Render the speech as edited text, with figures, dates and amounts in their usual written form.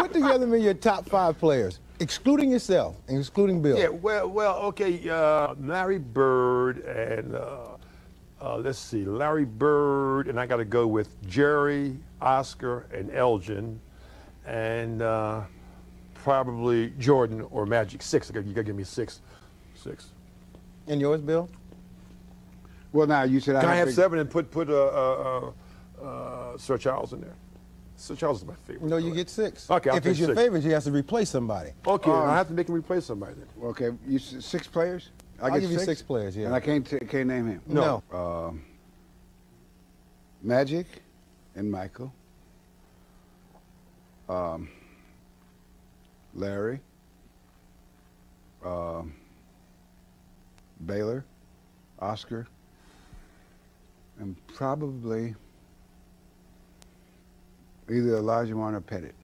Put together me your top 5 players, excluding yourself and excluding Bill. Yeah, well, okay. Larry Bird and let's see, Larry Bird, and I got to go with Jerry, Oscar, and Elgin, and probably Jordan or Magic. 6. You got to give me 6. And yours, Bill? Well, now you said Can I have 7 and put Sir Charles in there? Sir Charles is my favorite. No, you get 6. Okay, I'll if he's take your 6. favorite, he has to replace somebody. Okay, I have to make him replace somebody then. Okay, you 6 players? I'll give you 6 players, yeah. And I can't name him? No. Magic and Michael. Larry. Baylor. Oscar. And probably either Elijah Warren or Pettit.